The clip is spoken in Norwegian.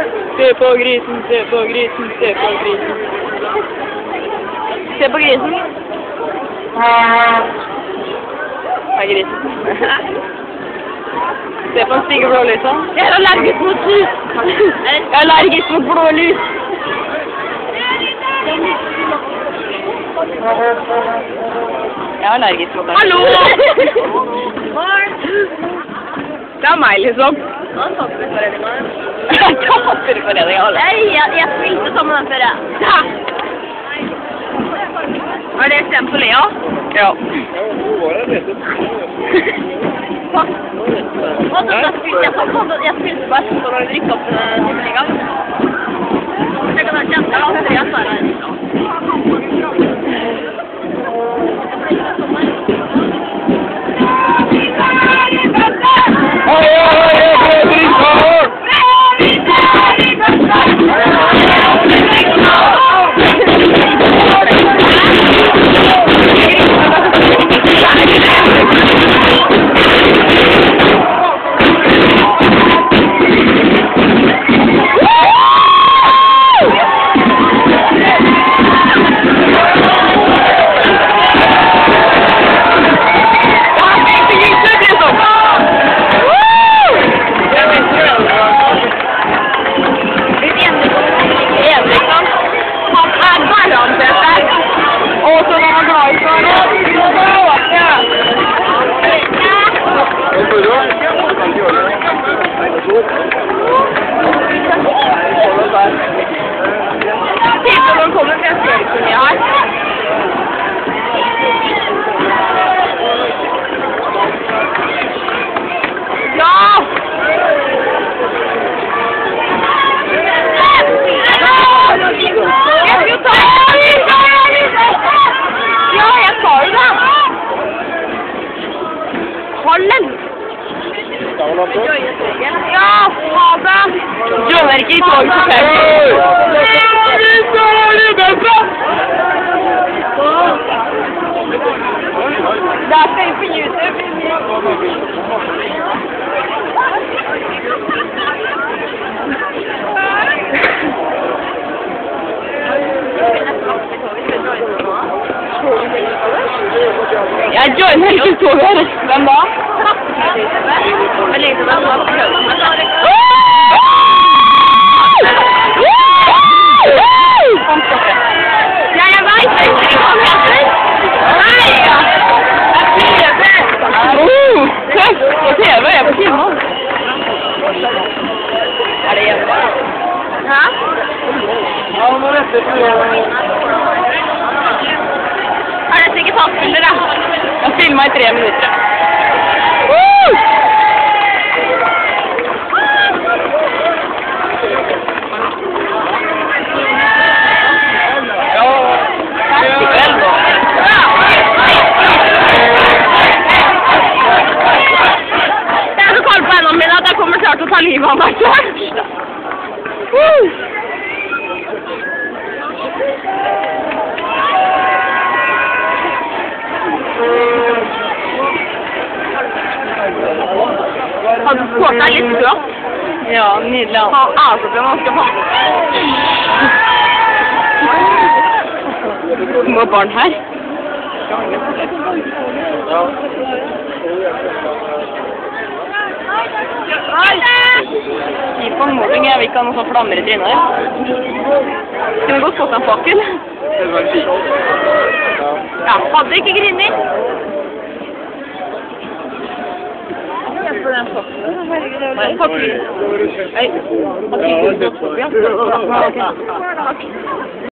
Se på grisen, se på grisen, se på grisen. Se på grisen. Hei, grisen. Se på den stygge blå lysa. Jeg er allergisk mot lys. Jeg er allergisk mot blå lys. Jeg er allergisk mot det. Hallo! Det er meg, liksom. Hva er tapperforeninga? Tapperforeninga, alle. Nei, jeg spilte sammen med den før, jeg. Ja. Er det stemt på Lea? Ja. Og så spilte jeg spilte på Essen når vi rykket opp til Ligaen. Jeg kan ha kjent jeg aldri igjen der. Ja, ha det! Joner ikke i toget på kveld. Det er feil på YouTube. Jeg joiner ikke toget. Hvem da? Jeg legger meg på prøven. Ja, jeg vet ikke hva jeg heter. Nei! Jeg er tøft! På TV, jeg er på kino. Er det hjemme? Hæ? Ja, nå retter du. Er dette ikke tattbilder, da? Jeg filmer i 3 minutter. Det er så kaldt på hendene mine at jeg kommer klart til å ta livet av meg selv. Har du skåret deg litt bra? Ja, nydelig. Ha æsoplen og skal ha. Små barn her. Gi på mobbing, jeg vil ikke ha noen sånn flammer i trynet her. Skal vi godt fått en fakkel? Ja, hadde ikke grinet. Nei, fakkel. Nei, fakkel.